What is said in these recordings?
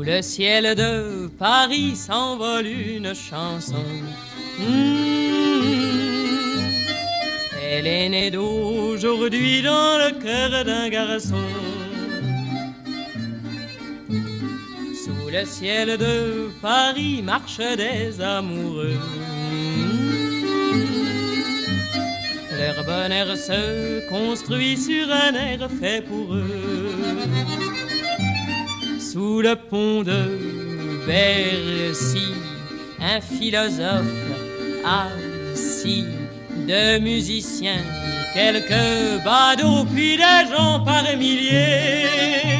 le ciel de Paris s'envole une chanson. Elle est née d'aujourd'hui dans le cœur d'un garçon. Sous le ciel de Paris marchent des amoureux. Leur bonheur se construit sur un air fait pour eux. Sous le pont de Bercy, un philosophe assis, de musiciens, quelques badauds, puis des gens par milliers.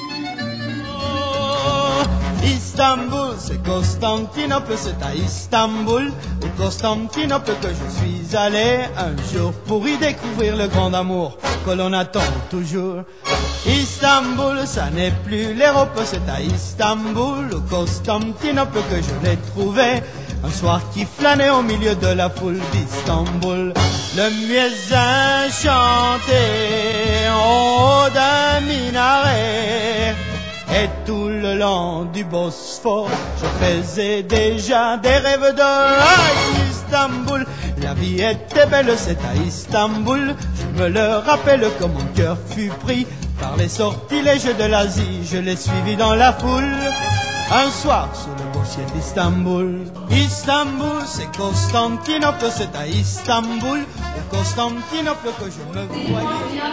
Oh, Istanbul, c'est Constantinople, c'est à Istanbul, au Constantinople que je suis allé un jour pour y découvrir le grand amour que l'on attend toujours. Istanbul, ça n'est plus l'Europe, c'est à Istanbul, au Constantinople que je l'ai trouvé. Un soir qui flânait au milieu de la foule d'Istanbul. Le muezzin chantait en haut d'un minaret. Et tout le long du Bosphore, je faisais déjà des rêves de Istanbul. La vie était belle, c'est à Istanbul. Je me le rappelle comme mon cœur fut pris par les sortilèges de l'Asie. Je l'ai suivi dans la foule. Un soir sous le beau ciel d'Istanbul. Istanbul, c'est Constantinople, c'est à Istanbul, au Constantinople que je me voyais.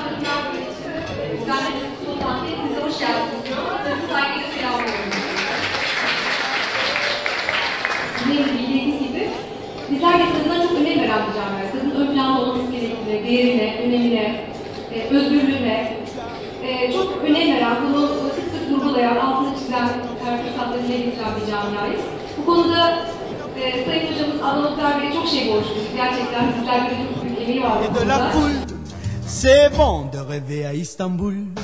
Bildiğiniz gibi bizler de kadına çok önem veren bir camiayız. Kadının ön planda olması gerektiğine, değerine, önemine, özgürlüğüne çok önem veren, bunu sık sık vurgulayan, altını çizen, her fırsatları dile getiren bir camiayız. Bu konuda Sayın Hocamız Adnan Oktar Bey'e çok şey borçluyuz. Gerçekten bizler de çok büyük emeği var bu konuda. C'est bon de rêver à Istanbul.